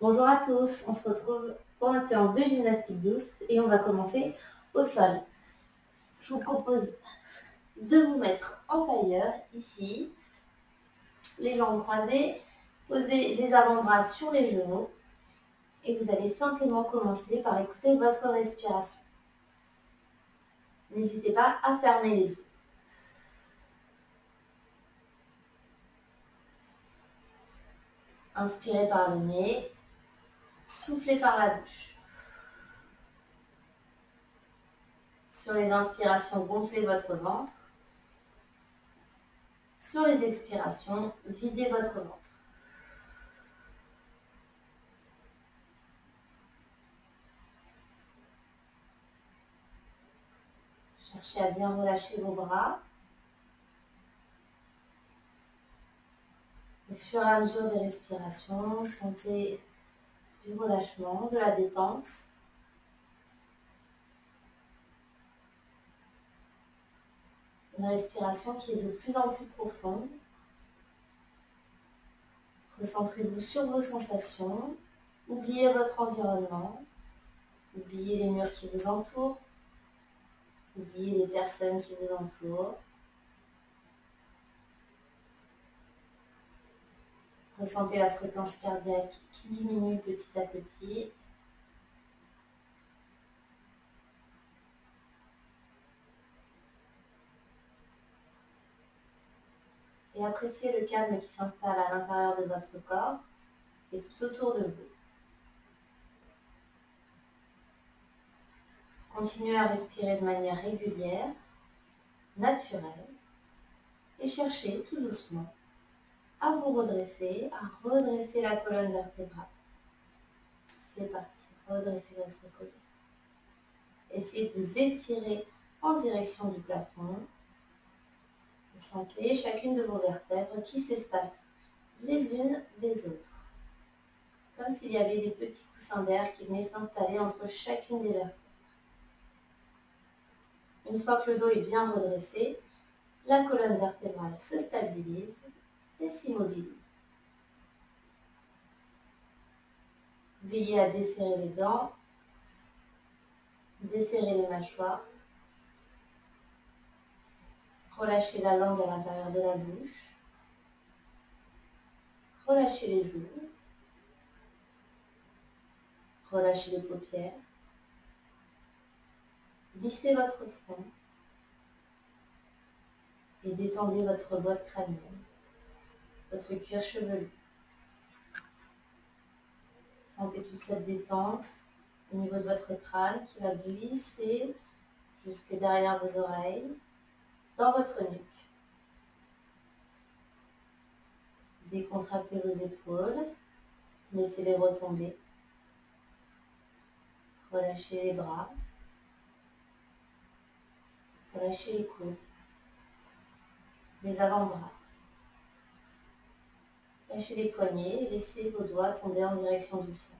Bonjour à tous, on se retrouve pour notre séance de gymnastique douce et on va commencer au sol. Je vous propose de vous mettre en tailleur ici, les jambes croisées, posez les avant-bras sur les genoux et vous allez simplement commencer par écouter votre respiration. N'hésitez pas à fermer les yeux. Inspirez par le nez, soufflez par la bouche. Sur les inspirations, gonflez votre ventre. Sur les expirations, videz votre ventre. Cherchez à bien relâcher vos bras. Au fur et à mesure des respirations, sentez du relâchement, de la détente. Une respiration qui est de plus en plus profonde. Recentrez-vous sur vos sensations. Oubliez votre environnement. Oubliez les murs qui vous entourent. Oubliez les personnes qui vous entourent. Ressentez la fréquence cardiaque qui diminue petit à petit. Et appréciez le calme qui s'installe à l'intérieur de votre corps et tout autour de vous. Continuez à respirer de manière régulière, naturelle, et cherchez tout doucement à vous redresser, à redresser la colonne vertébrale. C'est parti, redressez votre colonne. Essayez de vous étirer en direction du plafond. Sentez chacune de vos vertèbres qui s'espacent les unes des autres. Comme s'il y avait des petits coussins d'air qui venaient s'installer entre chacune des vertèbres. Une fois que le dos est bien redressé, la colonne vertébrale se stabilise et s'immobilise. Veillez à desserrer les dents, desserrer les mâchoires. Relâchez la langue à l'intérieur de la bouche. Relâchez les joues. Relâchez les paupières. Lissez votre front. Et détendez votre boîte crânienne, votre cuir chevelu. Sentez toute cette détente au niveau de votre crâne qui va glisser jusque derrière vos oreilles, dans votre nuque. Décontractez vos épaules, laissez-les retomber. Relâchez les bras, relâchez les coudes, les avant-bras. Lâchez les poignets et laissez vos doigts tomber en direction du sol.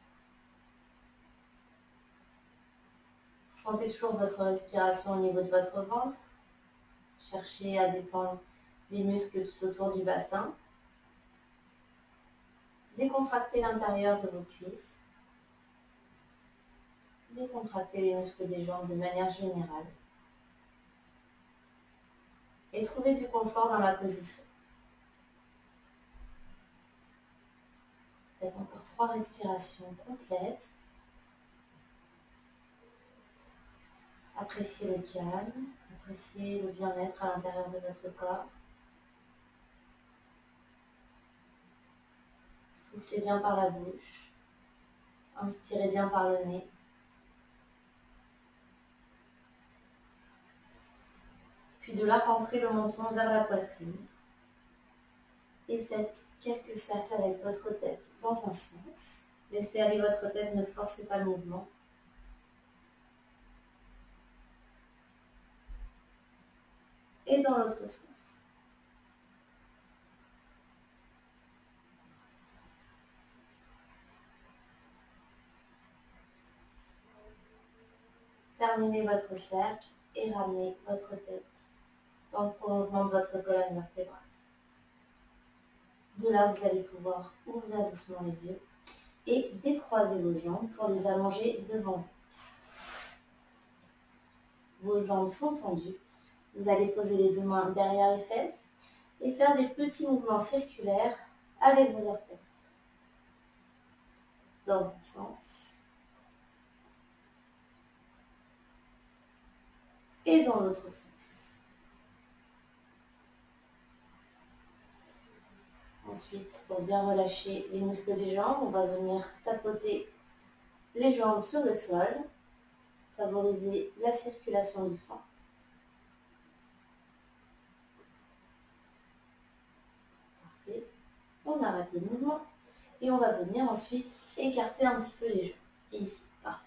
Sentez toujours votre respiration au niveau de votre ventre. Cherchez à détendre les muscles tout autour du bassin. Décontractez l'intérieur de vos cuisses. Décontractez les muscles des jambes de manière générale. Et trouvez du confort dans la position. Faites encore 3 respirations complètes. Appréciez le calme, appréciez le bien-être à l'intérieur de votre corps. Soufflez bien par la bouche. Inspirez bien par le nez. Puis de là, rentrez le menton vers la poitrine. Et faites quelques cercles avec votre tête dans un sens. Laissez aller votre tête, ne forcez pas le mouvement. Et dans l'autre sens. Terminez votre cercle et ramenez votre tête dans le prolongement de votre colonne vertébrale. De là, vous allez pouvoir ouvrir doucement les yeux et décroisez vos jambes pour les allonger devant vous. Vos jambes sont tendues. Vous allez poser les deux mains derrière les fesses et faire des petits mouvements circulaires avec vos orteils. Dans un sens et dans l'autre sens. Ensuite, pour bien relâcher les muscles des jambes, on va venir tapoter les jambes sur le sol, favoriser la circulation du sang. Parfait. On arrête le mouvement et on va venir ensuite écarter un petit peu les jambes. Ici, parfait.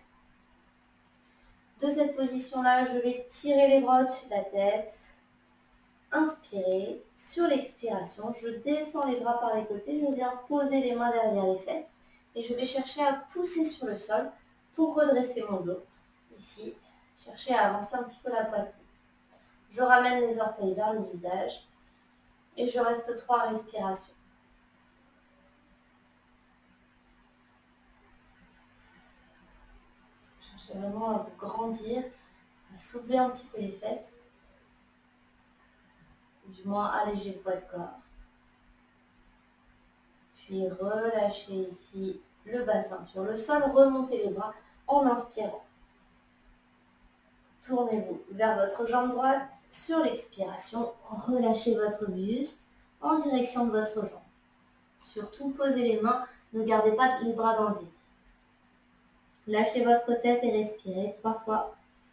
De cette position-là, je vais tirer les bras au-dessus de la tête. Inspirez. Sur l'expiration, je descends les bras par les côtés. Je viens poser les mains derrière les fesses. Et je vais chercher à pousser sur le sol pour redresser mon dos. Ici, chercher à avancer un petit peu la poitrine. Je ramène les orteils vers le visage. Et je reste 3 respirations. Cherchez vraiment à vous grandir, à soulever un petit peu les fesses. Du moins alléger le poids de corps. Puis relâchez ici le bassin sur le sol, remontez les bras en inspirant. Tournez-vous vers votre jambe droite. Sur l'expiration, relâchez votre buste en direction de votre jambe. Surtout, posez les mains, ne gardez pas les bras dans le vide. Lâchez votre tête et respirez 3 fois.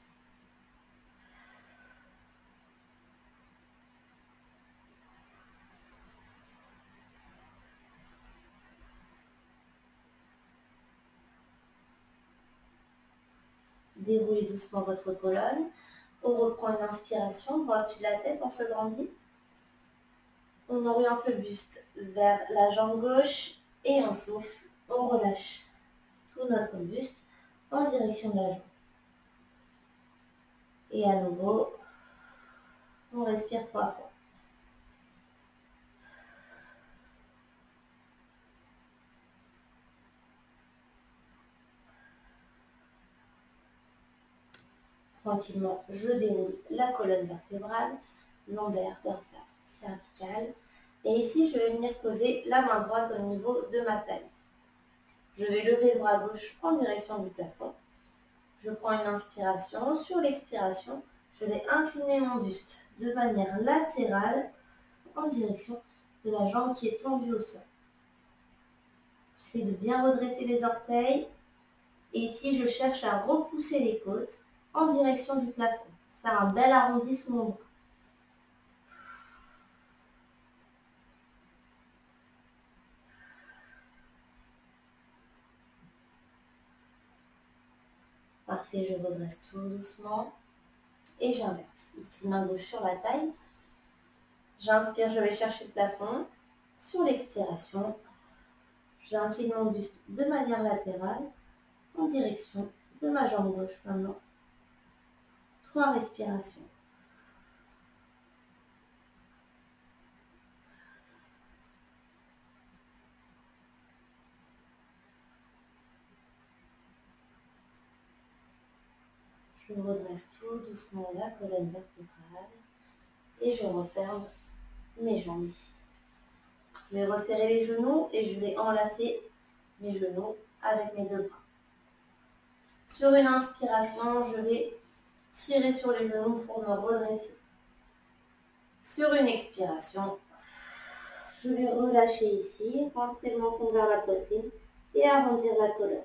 Déroulez doucement votre colonne. On reprend une inspiration, bras au-dessus de la tête, on se grandit. On oriente le buste vers la jambe gauche et on souffle. On relâche tout notre buste en direction de la jambe. Et à nouveau, on respire 3 fois. Tranquillement, je déroule la colonne vertébrale, lombaire, dorsale, cervicale. Et ici, je vais venir poser la main droite au niveau de ma taille. Je vais lever le bras gauche en direction du plafond. Je prends une inspiration. Sur l'expiration, je vais incliner mon buste de manière latérale en direction de la jambe qui est tendue au sol. J'essaie de bien redresser les orteils. Et ici, je cherche à repousser les côtes en direction du plafond. Faire un bel arrondi sous mon bras. Parfait, je redresse tout doucement. Et j'inverse. Ici, main gauche sur la taille. J'inspire, je vais chercher le plafond. Sur l'expiration, j'incline mon buste de manière latérale en direction de ma jambe gauche maintenant. 3 respirations. Je redresse tout doucement la colonne vertébrale et je referme mes jambes ici. Je vais resserrer les genoux et je vais enlacer mes genoux avec mes 2 bras. Sur une inspiration, je vais tirer sur les genoux pour me redresser. Sur une expiration, je vais relâcher ici, rentrer le menton vers la poitrine et arrondir la colonne.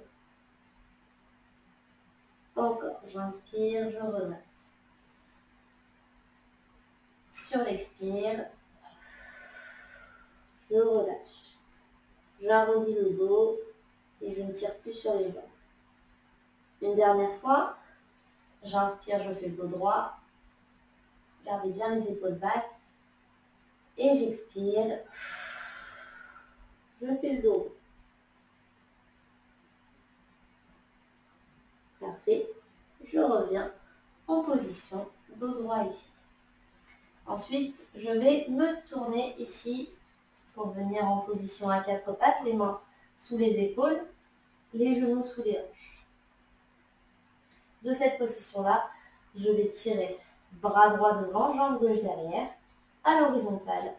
Encore, j'inspire, je redresse. Sur l'expire, je relâche. J'arrondis le dos et je ne tire plus sur les jambes. Une dernière fois, j'inspire, je fais le dos droit. Gardez bien les épaules basses. Et j'expire. Je fais le dos. Parfait. Je reviens en position dos droit ici. Ensuite, je vais me tourner ici pour venir en position à 4 pattes, les mains sous les épaules. les genoux sous les hanches. De cette position-là, je vais tirer bras droit devant, jambe gauche derrière, à l'horizontale.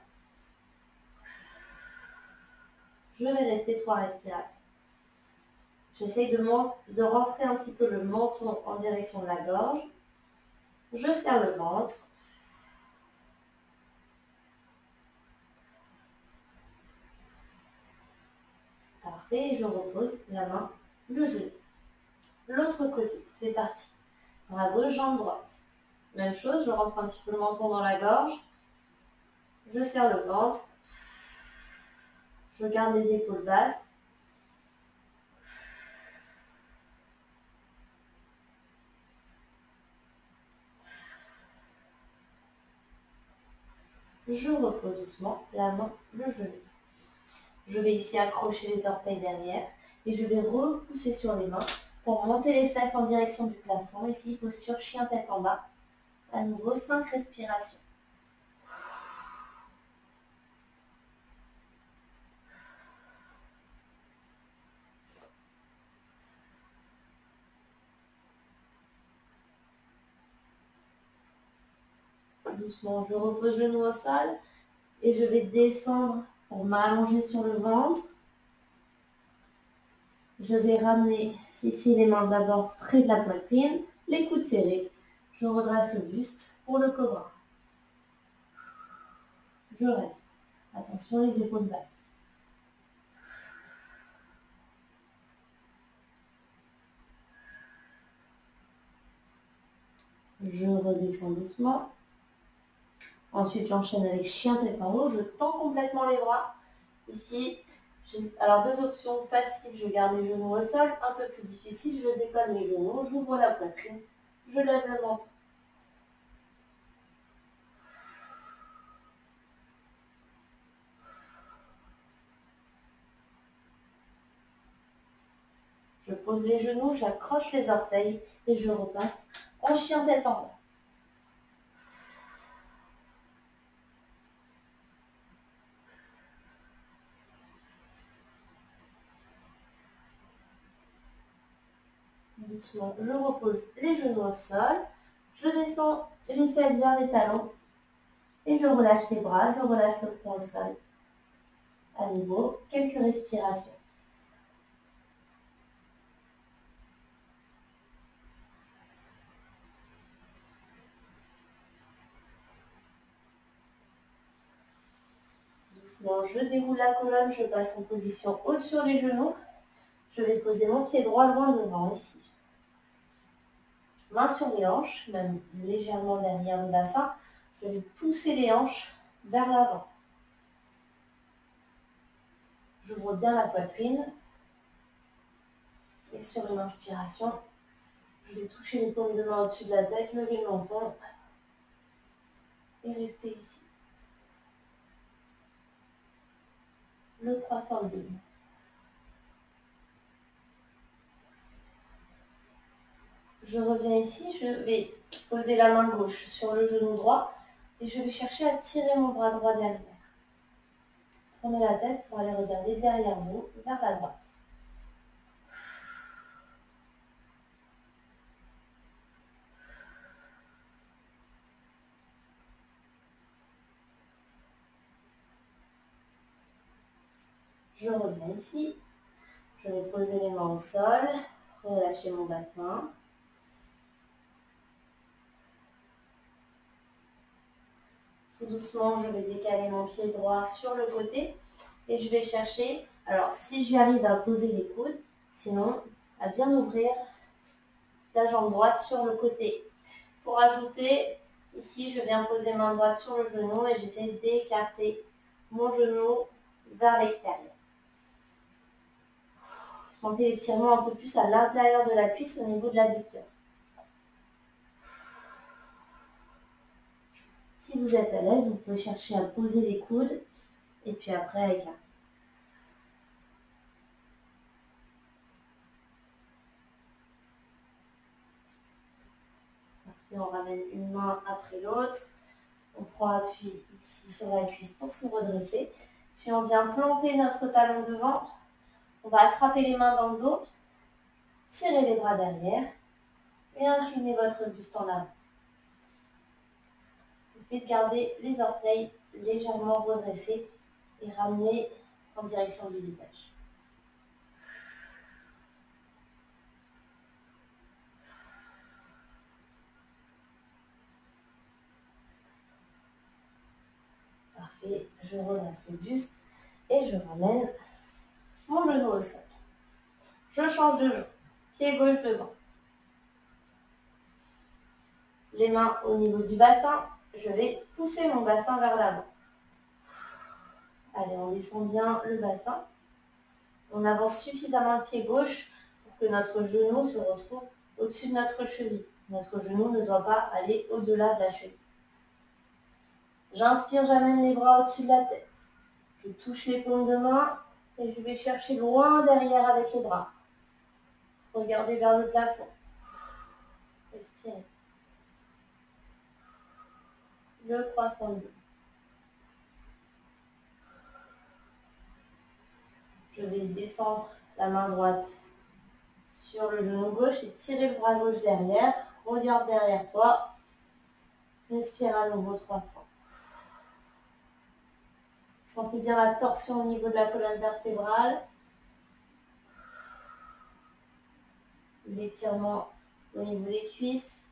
Je vais rester 3 respirations. J'essaye de rentrer un petit peu le menton en direction de la gorge. Je serre le ventre. Parfait, je repose la main, le genou. L'autre côté, c'est parti. Bras gauche, jambe droite. Même chose, je rentre un petit peu le menton dans la gorge. Je serre le ventre. Je garde les épaules basses. Je repose doucement la main, le genou. Je vais ici accrocher les orteils derrière et je vais repousser sur les mains pour monter les fesses en direction du plafond. Ici, posture chien tête en bas. À nouveau, 5 respirations. Doucement, je repose genou au sol et je vais descendre pour m'allonger sur le ventre. Je vais ramener ici les mains d'abord près de la poitrine, les coudes serrés. Je redresse le buste pour le cobra. Je reste. Attention, les épaules basses. Je redescends doucement. Ensuite, j'enchaîne avec chien tête en haut. Je tends complètement les bras. Ici, alors 2 options faciles. Je garde les genoux au sol. Un peu plus difficile, je décolle les genoux. J'ouvre la poitrine. Je lève le menton. Je pose les genoux, j'accroche les orteils et je repasse en chien tête en bas. Doucement, je repose les genoux au sol. Je descends les fesses vers les talons et je relâche les bras, je relâche le front au sol. À nouveau, quelques respirations. Doucement, je déroule la colonne, je passe en position haute sur les genoux. Je vais poser mon pied droit loin devant ici. Main sur les hanches, même légèrement derrière le bassin. Je vais pousser les hanches vers l'avant. J'ouvre bien la poitrine. Et sur une inspiration, je vais toucher les paumes de main au-dessus de la tête, lever le menton et rester ici. Le croissant de lune. Je reviens ici, je vais poser la main gauche sur le genou droit et je vais chercher à tirer mon bras droit derrière. Tournez la tête pour aller regarder derrière vous, vers la droite. Je reviens ici, je vais poser les mains au sol, relâcher mon bassin. Tout doucement, je vais décaler mon pied droit sur le côté et je vais chercher, alors si j'y arrive à poser les coudes, sinon à bien ouvrir la jambe droite sur le côté. Pour ajouter, ici je viens poser main droite sur le genou et j'essaie d'écarter mon genou vers l'extérieur. Sentez l'étirement un peu plus à l'intérieur de la cuisse au niveau de l'adducteur. Si vous êtes à l'aise, vous pouvez chercher à poser les coudes et puis après à écarter. Parfait, on ramène une main après l'autre. On prend appui ici sur la cuisse pour se redresser. Puis on vient planter notre talon devant. On va attraper les mains dans le dos. tirez les bras derrière et inclinez votre buste en avant. Essayez de garder les orteils légèrement redressés et ramener en direction du visage. Parfait, je redresse le buste et je ramène mon genou au sol. Je change de jambe, pied gauche devant. Les mains au niveau du bassin, je vais pousser mon bassin vers l'avant. Allez, on descend bien le bassin. On avance suffisamment le pied gauche pour que notre genou se retrouve au-dessus de notre cheville. Notre genou ne doit pas aller au-delà de la cheville. J'inspire, j'amène les bras au-dessus de la tête. Je touche les paumes de main et je vais chercher loin derrière avec les bras. Regardez vers le plafond. Respirez. Le croissant bleu. Je vais descendre la main droite sur le genou gauche et tirer le bras gauche derrière. Regarde derrière toi. Respire à nouveau 3 fois. Sentez bien la torsion au niveau de la colonne vertébrale. L'étirement au niveau des cuisses.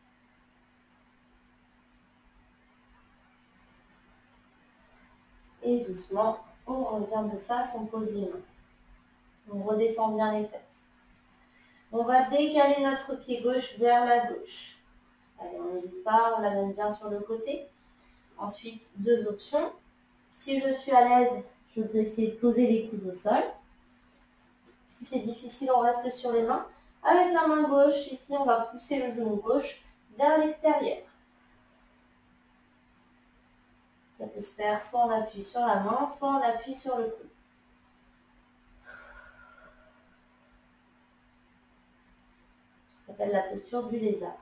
Et doucement, on revient de face, on pose les mains. On redescend bien les fesses. On va décaler notre pied gauche vers la gauche. Allez, on n'hésite pas, on l'amène bien sur le côté. Ensuite, 2 options. Si je suis à l'aise, je peux essayer de poser les coudes au sol. Si c'est difficile, on reste sur les mains. Avec la main gauche, ici, on va pousser le genou gauche vers l'extérieur. Ça peut se faire soit on appuie sur la main, soit on appuie sur le coude. Ça s'appelle la posture du lézard.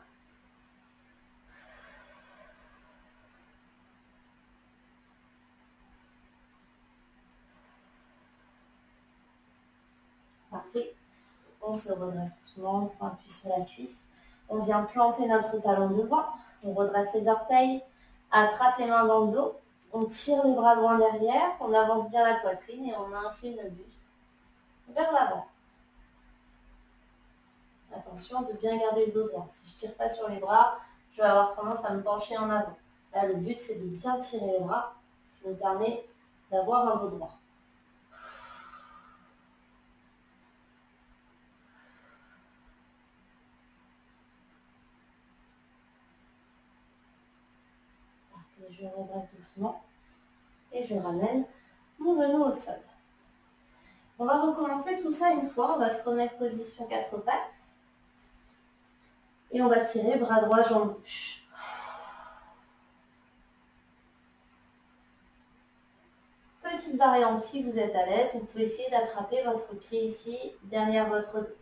Parfait. On se redresse doucement, on appuie sur la cuisse. On vient planter notre talon devant. On redresse les orteils, attrape les mains dans le dos. On tire les bras loin derrière, on avance bien la poitrine et on incline le buste vers l'avant. Attention de bien garder le dos droit. Si je ne tire pas sur les bras, je vais avoir tendance à me pencher en avant. Là, le but, c'est de bien tirer les bras. Ça nous permet d'avoir un dos droit. Parfait, je redresse doucement et je ramène mon genou au sol. On va recommencer tout ça une fois. On va se remettre position 4 pattes. Et on va tirer bras droit, jambe gauche. Petite variante, si vous êtes à l'aise, vous pouvez essayer d'attraper votre pied ici, derrière votre dos.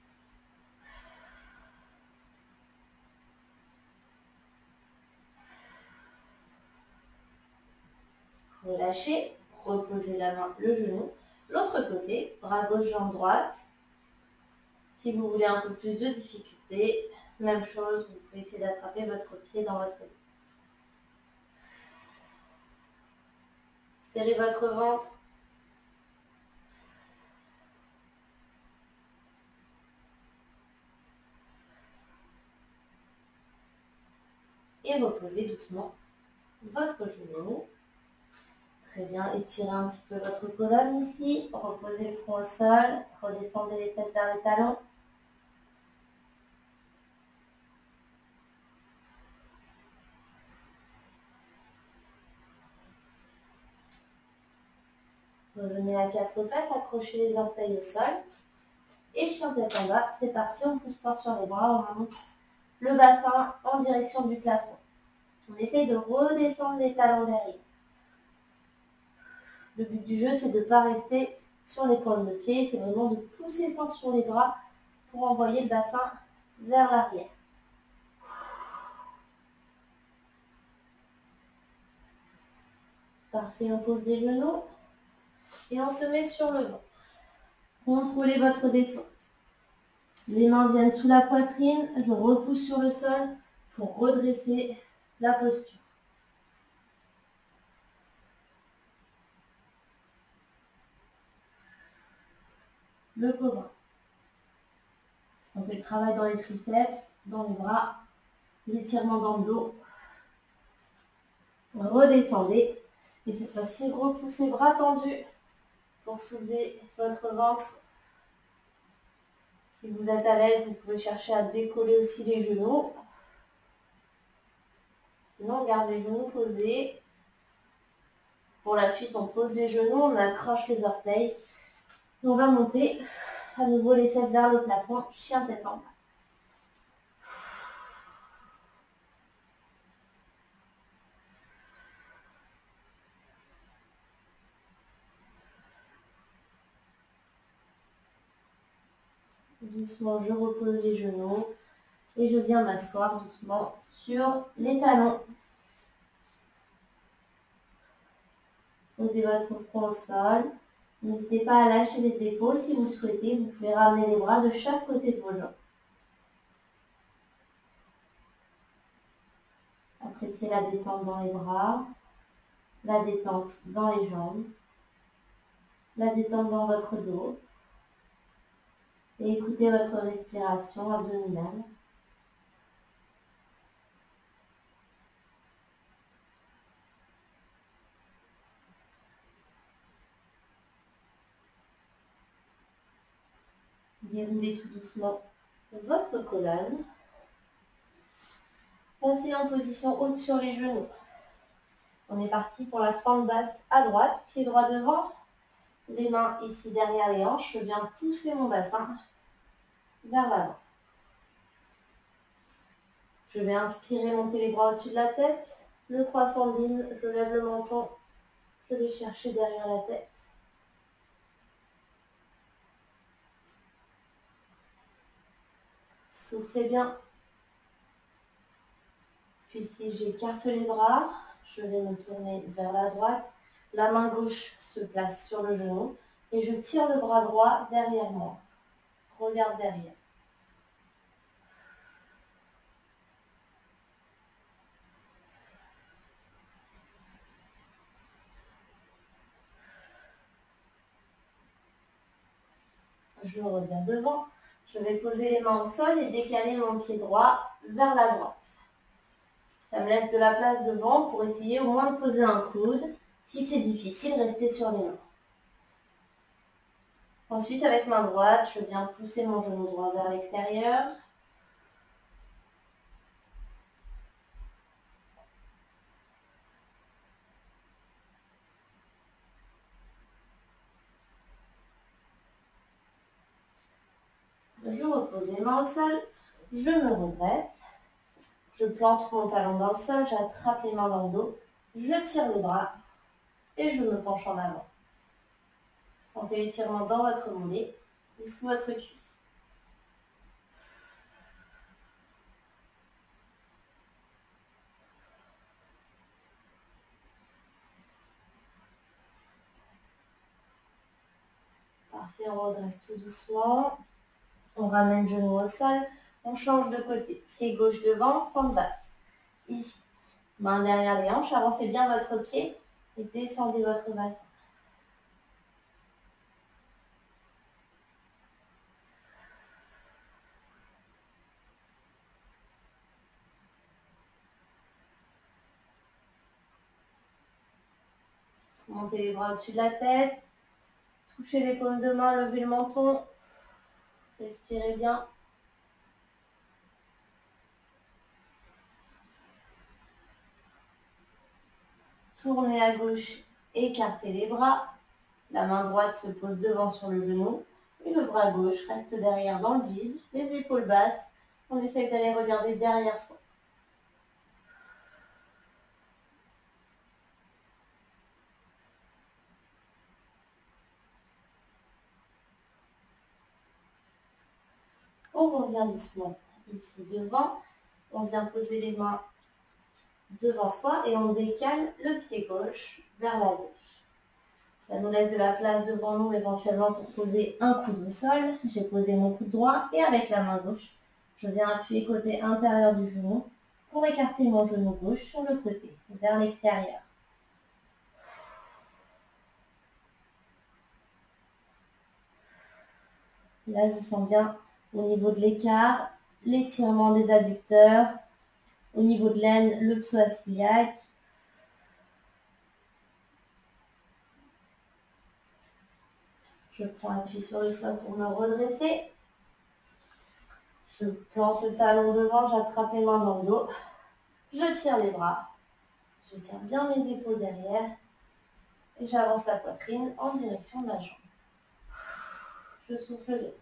Relâchez, reposez la main, le genou. L'autre côté, bras gauche, jambe droite. Si vous voulez un peu plus de difficulté, même chose, vous pouvez essayer d'attraper votre pied dans votre dos. Serrez votre ventre. Et reposez doucement votre genou. Très bien, étirez un petit peu votre colonne ici. Reposez le front au sol. Redescendez les fesses vers les talons. Revenez à 4 pattes, accrochez les orteils au sol. Et chien tête en bas, c'est parti, on pousse fort sur les bras, on monte le bassin en direction du plafond. On essaye de redescendre les talons derrière. Le but du jeu, c'est de ne pas rester sur les pointes de pied, c'est vraiment de pousser fort sur les bras pour envoyer le bassin vers l'arrière. Parfait, on pose les genoux et on se met sur le ventre. Contrôlez votre descente. Les mains viennent sous la poitrine, je repousse sur le sol pour redresser la posture. Le cobra. Sentez le travail dans les triceps, dans les bras, l'étirement dans le dos. Redescendez. Et cette fois-ci, repoussez bras tendus pour soulever votre ventre. Si vous êtes à l'aise, vous pouvez chercher à décoller aussi les genoux. Sinon, on garde les genoux posés. Pour la suite, on pose les genoux, on accroche les orteils. Et on va monter à nouveau les fesses vers le plafond, chien tête en bas. Doucement, je repose les genoux et je viens m'asseoir doucement sur les talons. Posez votre front au sol. N'hésitez pas à lâcher les épaules si vous le souhaitez. Vous pouvez ramener les bras de chaque côté de vos jambes. Appréciez la détente dans les bras, la détente dans les jambes, la détente dans votre dos. Et écoutez votre respiration abdominale. Déroulez tout doucement votre colonne. Passez en position haute sur les genoux. On est parti pour la fente basse à droite, pied droit devant, les mains ici derrière les hanches. Je viens pousser mon bassin vers l'avant. Je vais inspirer, monter les bras au-dessus de la tête. Le croissant de lune, je lève le menton. Je vais chercher derrière la tête. Soufflez bien. Puis ici, j'écarte les bras. Je vais me tourner vers la droite. La main gauche se place sur le genou. Et je tire le bras droit derrière moi. Regarde derrière. Je reviens devant. Je vais poser les mains au sol et décaler mon pied droit vers la droite. Ça me laisse de la place devant pour essayer au moins de poser un coude. Si c'est difficile, restez sur les mains. Ensuite, avec main droite, je viens pousser mon genou droit vers l'extérieur. Je repose les mains au sol. Je me redresse. Je plante mon talon dans le sol, j'attrape les mains dans le dos, je tire le bras et je me penche en avant. Sentez l'étirement dans votre mollet et sous votre cuisse. Parfait, on redresse tout doucement. On ramène genou au sol. On change de côté. Pied gauche devant, fente basse. Ici. Main derrière les hanches. Avancez bien votre pied et descendez votre bassin. Montez les bras au-dessus de la tête. Touchez les paumes de main, levez le menton. Respirez bien. Tournez à gauche, écartez les bras. La main droite se pose devant sur le genou. Et le bras gauche reste derrière dans le vide. Les épaules basses. On essaye d'aller regarder derrière soi. On revient doucement ici devant. On vient poser les mains devant soi et on décale le pied gauche vers la gauche. Ça nous laisse de la place devant nous éventuellement pour poser un coude au sol. J'ai posé mon coude droit et avec la main gauche, je viens appuyer côté intérieur du genou pour écarter mon genou gauche sur le côté, vers l'extérieur. Là, je sens bien au niveau de l'écart, l'étirement des adducteurs, au niveau de l'aine, le psoas iliaque. Je prends appui sur le sol pour me redresser. Je plante le talon devant, j'attrape mes mains dans le dos. Je tire les bras. Je tire bien mes épaules derrière. Et j'avance la poitrine en direction de la jambe. Je souffle bien.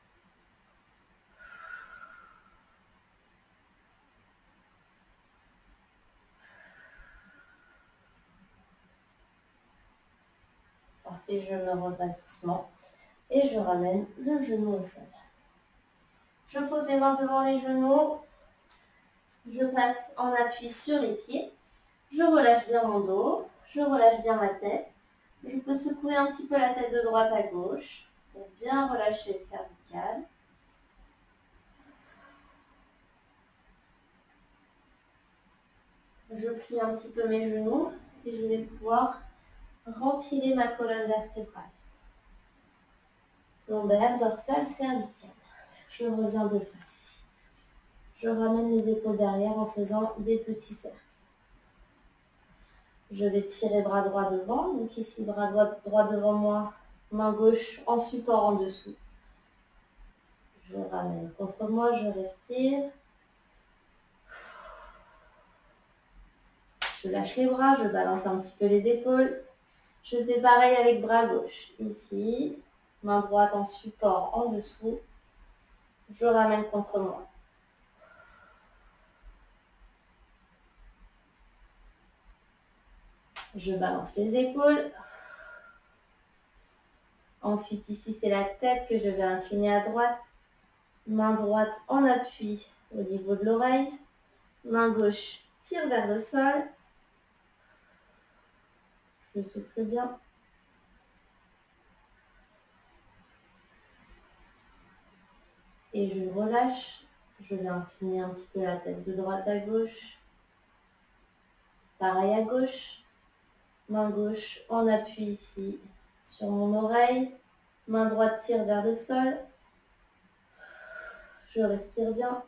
Parfait, je me redresse doucement. Et je ramène le genou au sol. Je pose les mains devant les genoux. Je passe en appui sur les pieds. Je relâche bien mon dos. Je relâche bien ma tête. Je peux secouer un petit peu la tête de droite à gauche pour bien relâcher les cervicales. Je plie un petit peu mes genoux et je vais pouvoir rempiler ma colonne vertébrale. Lombaire, dorsale, cervicale. Je reviens de face. Je ramène les épaules derrière en faisant des petits cercles. Je vais tirer bras droit devant. Donc ici, bras droit devant moi, main gauche en support en dessous. Je ramène contre moi, je respire. Je lâche les bras, je balance un petit peu les épaules. Je fais pareil avec bras gauche. Ici, main droite en support en dessous. Je ramène contre moi. Je balance les épaules. Ensuite, ici, c'est la tête que je vais incliner à droite. Main droite en appui au niveau de l'oreille. Main gauche tire vers le sol. Je souffle bien. Et je relâche. Je vais incliner un petit peu la tête de droite à gauche. Pareil à gauche. Main gauche en appui ici sur mon oreille. Main droite tire vers le sol. Je respire bien.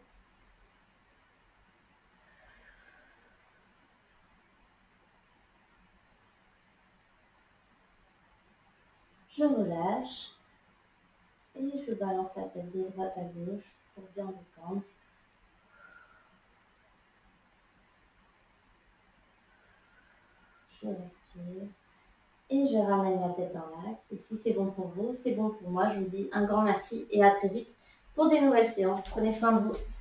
Je relâche. Et je balance la tête de droite à gauche pour bien détendre. Je respire. Et je ramène la tête dans l'axe. Et si c'est bon pour vous, c'est bon pour moi. Je vous dis un grand merci et à très vite pour des nouvelles séances. Prenez soin de vous.